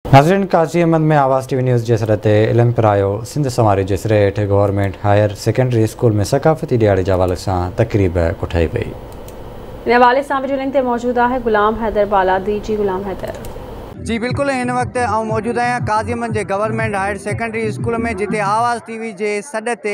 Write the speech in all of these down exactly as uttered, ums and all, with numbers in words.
नाज़रीन, काज़ी अहमद में आवाज़ टीवी न्यूज़ जेसरे ते इल्म पिरायो सिंध समारी जेसरे हेठि गवर्नमेंट हायर सेकेंडरी स्कूल में सकाफ़ती ॾियारे जे हवाले सां तक़रीब कोठाई वई। इन हवाले सां वीडियो लिंक ते मौजूद है गुलाम हैदर बालादी। जी गुलाम हैदर जी बिल्कुल, इन वक्त आउं मौजूद आहियां काज़ी अहमद जे गवर्नमेंट हायर सेकेंडरी स्कूल में, जिते आवाज़ टीवी जे सॾ ते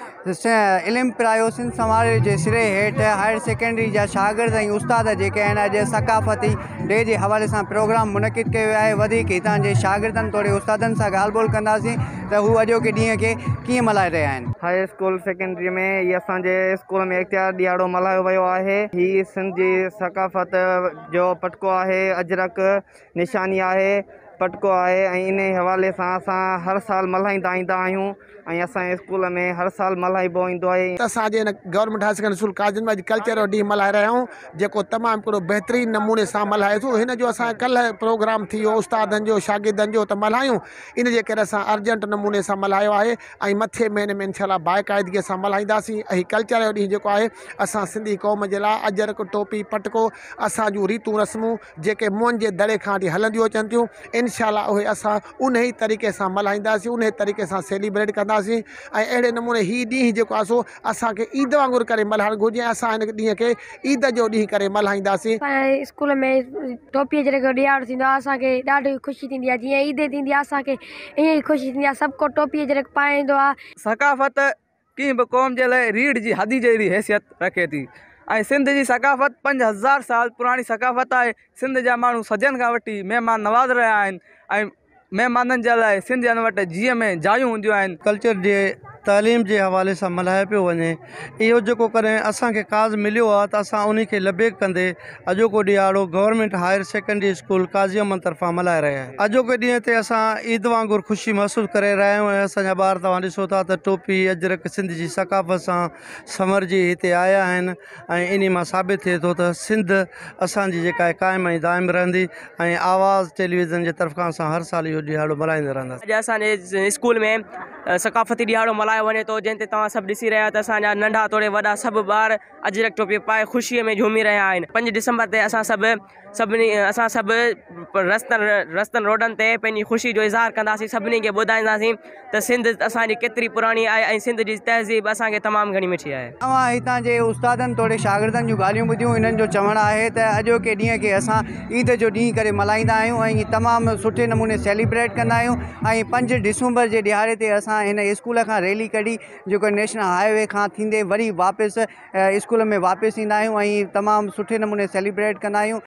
इल्म पिरायो सिंध समारे जे सिरे हेठि हायर सेकेंडरी जा शागिर्द ऐं उस्ताद जेके आहिनि अॼु सकाफ़ती डे जे हवाले सां प्रोग्राम मुनक़िद कयो आहे। वधीक हितां जे शागिर्दनि तोड़े उस्तादनि सां ॻाल्हि ॿोल कंदासीं त हू अॼोके ॾींहं खे कीअं मल्हाए रहिया आहिनि। हाई स्कूल सेकेंडरी में ये असांजे स्कूल में इख़्तियार ॾियारो मल्हायो वियो आहे। हीअ सिंध जी सकाफ़त जो पटको आहे, अजरक निशानी आहे, पटको आहे ऐं इन हवाले सां असां हर साल मल्हाईंदा ईंदा आहियूं ऐं असांजे स्कूल में हर साल मल्हाइबो ईंदो आहे। असांजे government higher secondary school Qazi में कल्चर ॾींहुं मल्हाए रहिया आहियूं, जेको तमामु हिकिड़ो बहितरीनु नमूने सां मल्हाए थो। हिन जो असां कल्ह प्रोग्राम थी वियो उस्तादनि जो शागिर्दनि जो, त मल्हायूं इन जे करे असां अर्जेंट नमूने सां मल्हायो आहे ऐं मथे महीने में इंशाल्लाह बाक़ाइदगीअ सां मल्हाईंदासीं। ऐं कल्चर जो ॾींहुं जेको आहे असां सिंधी क़ौम जे लाइ अजरक टोपी पटको असां जूं रीतूं रस्मूं जेके मुंहनि जे दड़े खां वठी हलंदियूं अचनि थियूं, इंशाल्लाह उहे असां उन ई तरीक़े सां मल्हाईंदासीं, उन ई तरीक़े सां सेलिब्रेट कंदासीं। ऐं अहिड़े नमूने हीअ ॾींहुं जेको आहे सो असांखे ईद वांगुरु करे मल्हाइणु घुरिजे। असां हिन ॾींहं खे ईद जो ॾींहुं करे मल्हाईंदासीं। असांजे स्कूल में टोपीअ जो ॾियारो थींदो आहे, असांखे ॾाढी ख़ुशी थींदी आहे। जीअं ईद थींदी आहे असांखे ईअं ई ख़ुशी थींदी आहे। सभु को टोपीअ जो पाईंदो आहे। सकाफ़त कंहिं बि क़ौम जे लाइ रीढ़ जी हदी जहिड़ी हैसियत रखे थी ऐं सिंध जी सकाफ़त पंज हज़ार साल पुराणी सकाफ़त आहे। सिंध जा माण्हू सजनि खां वठी महिमान नवाज़ रहिया आहिनि ऐं महिमाननि जे लाइ सिंधियुनि वटि जीअं में जायूं हूंदियूं आहिनि। कल्चर जे तालीम जे हवाले सां मल्हाए पियो वञे, इहो जेको करे असांखे काज़ मिलियो आहे त असां उन खे लबेक कंदे अॼोको ॾियारो government higher secondary school Qazi Ahmed तरफ़ां मल्हाए रहिया आहियूं। अॼोके ॾींहं ते असां ईद वांगुरु ख़ुशी महसूसु करे रहिया आहियूं ऐं असांजा ॿार तव्हां ॾिसो था त टोपी अजरक सिंध जी सकाफ़त सां संवरजी हिते आया आहिनि ऐं इन मां साबित थिए थो त सिंध असांजी जेका आहे क़ाइमु ऐं दाइमु रहंदी ऐं आवाज़ टेलीविज़न जे तरफ़ां असां हर साल इहो ॾियारो मल्हाईंदा रहंदासीं। अॼु असांजे स्कूल में सकाफ़ती ॾियारो मल्हायो वञे थो, जंहिं ते तव्हां सभु ॾिसी रहिया त असांजा नंढा तोड़े वॾा सभु ॿार अजरक टोपी पाए ख़ुशीअ में झूमी रहिया आहिनि। पंज डिसंबर ते असां सभु सभिनी असां सभु रस्तनि रस्तनि रोडनि ते पंहिंजी ख़ुशी जो इज़हार कंदासीं, सभिनी खे ॿुधाईंदासीं त सिंध असांजी केतिरी पुराणी आहे ऐं सिंध जी तहज़ीब असांखे तमामु घणी मिठी आहे। तव्हां हितां जे उस्तादनि तोड़े शागिर्दनि जूं ॻाल्हियूं ॿुधियूं। इन्हनि जो चवणु आहे त अॼोके ॾींहं खे असां ईद जो ॾींहुं करे मल्हाईंदा आहियूं ऐं तमामु सुठे नमूने सेलिब्रेट कंदा आहियूं। ऐं पंज डिसंबर जे ॾियारे ते असां हिन स्कूल खां रैली कढी जेको नेशनल हाईवे खां थींदे वरी वापसि स्कूल में वापसि ईंदा आहियूं ऐं तमामु सुठे नमूने सेलिब्रेट कंदा आहियूं।